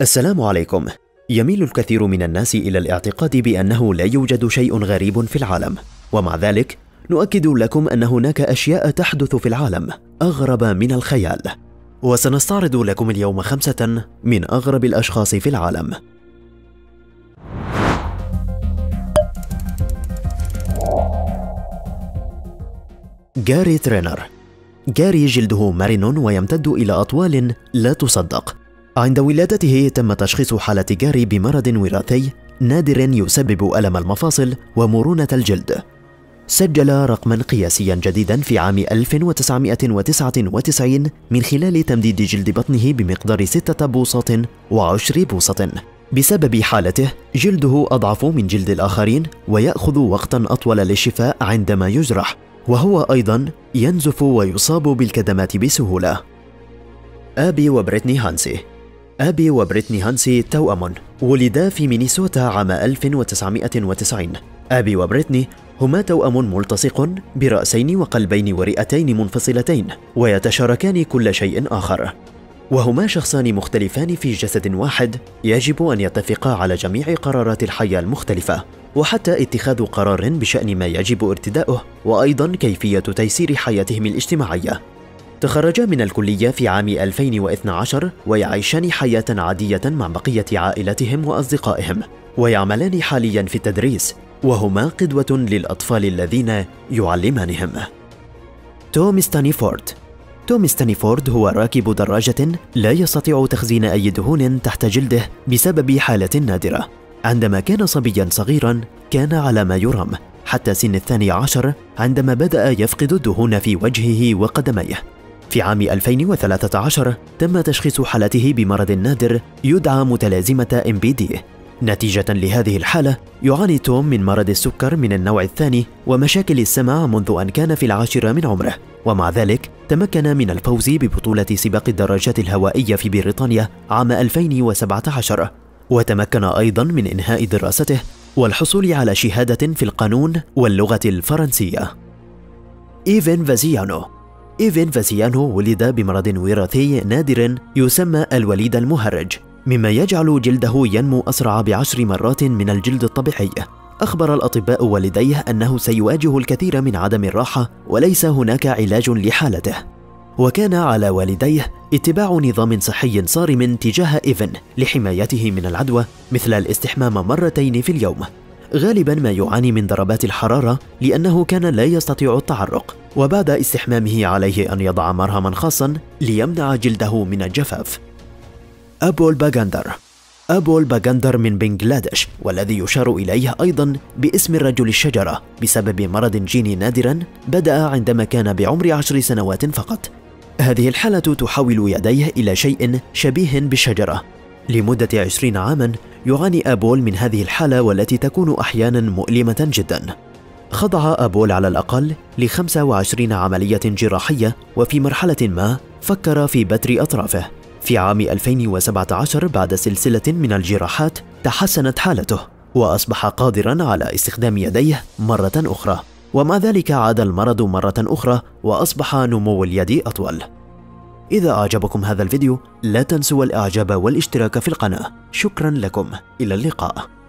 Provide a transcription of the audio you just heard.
السلام عليكم. يميل الكثير من الناس إلى الاعتقاد بأنه لا يوجد شيء غريب في العالم، ومع ذلك نؤكد لكم أن هناك أشياء تحدث في العالم أغرب من الخيال. وسنستعرض لكم اليوم 5 من أغرب الأشخاص في العالم. جاري ترينر. جاري جلده مرن ويمتد إلى أطوال لا تصدق. عند ولادته تم تشخيص حالة جاري بمرض وراثي نادر يسبب ألم المفاصل ومرونة الجلد. سجل رقما قياسيا جديدا في عام 1999 من خلال تمديد جلد بطنه بمقدار 6 بوصات و10 بوصة. بسبب حالته جلده أضعف من جلد الآخرين ويأخذ وقتا أطول للشفاء عندما يجرح، وهو أيضا ينزف ويصاب بالكدمات بسهولة. آبي وبريتني هانسي. آبي وبريتني هانسي توأم، ولدا في مينيسوتا عام 1990. آبي وبريتني هما توأم ملتصق برأسين وقلبين ورئتين منفصلتين، ويتشاركان كل شيء آخر، وهما شخصان مختلفان في جسد واحد. يجب أن يتفقا على جميع قرارات الحياة المختلفة، وحتى اتخاذ قرار بشأن ما يجب ارتداؤه، وأيضا كيفية تيسير حياتهم الاجتماعية. تخرجا من الكلية في عام 2012 ويعيشان حياة عادية مع بقية عائلتهم وأصدقائهم، ويعملان حاليا في التدريس، وهما قدوة للأطفال الذين يعلمانهم. توم ستانيفورد. توم ستانيفورد هو راكب دراجة لا يستطيع تخزين أي دهون تحت جلده بسبب حالة نادرة. عندما كان صبيا صغيرا كان على ما يرام حتى سن 12 عندما بدأ يفقد الدهون في وجهه وقدميه. في عام 2013 تم تشخيص حالته بمرض نادر يدعى متلازمة MPD. نتيجة لهذه الحالة يعاني توم من مرض السكر من النوع الثاني ومشاكل السمع منذ أن كان في 10 من عمره، ومع ذلك تمكن من الفوز ببطولة سباق الدراجات الهوائية في بريطانيا عام 2017، وتمكن أيضا من إنهاء دراسته والحصول على شهادة في القانون واللغة الفرنسية. إيفن فازيانو. إيفن فازيانو ولد بمرض وراثي نادر يسمى الوليد المهرج، مما يجعل جلده ينمو أسرع ب10 مرات من الجلد الطبيعي. أخبر الأطباء والديه أنه سيواجه الكثير من عدم الراحة وليس هناك علاج لحالته، وكان على والديه اتباع نظام صحي صارم تجاه إيفن لحمايته من العدوى، مثل الاستحمام 2 مرات في اليوم، غالبا ما يعاني من ضربات الحرارة لأنه كان لا يستطيع التعرق، وبعد استحمامه عليه أن يضع مرهما خاصا ليمنع جلده من الجفاف. أبول باغاندر. أبول باغاندر من بنغلاديش، والذي يشار إليه أيضا باسم الرجل الشجرة بسبب مرض جيني نادرا بدأ عندما كان بعمر 10 سنوات فقط. هذه الحالة تحول يديه إلى شيء شبيه بالشجرة. لمدة 20 عاما يعاني أبول من هذه الحالة، والتي تكون أحيانا مؤلمة جدا. خضع أبول على الأقل ل25 عملية جراحية، وفي مرحلة ما فكر في بتر أطرافه. في عام 2017 بعد سلسلة من الجراحات تحسنت حالته، وأصبح قادرا على استخدام يديه مرة أخرى، ومع ذلك عاد المرض مرة أخرى وأصبح نمو اليد أطول. إذا أعجبكم هذا الفيديو لا تنسوا الإعجاب والاشتراك في القناة. شكرا لكم، إلى اللقاء.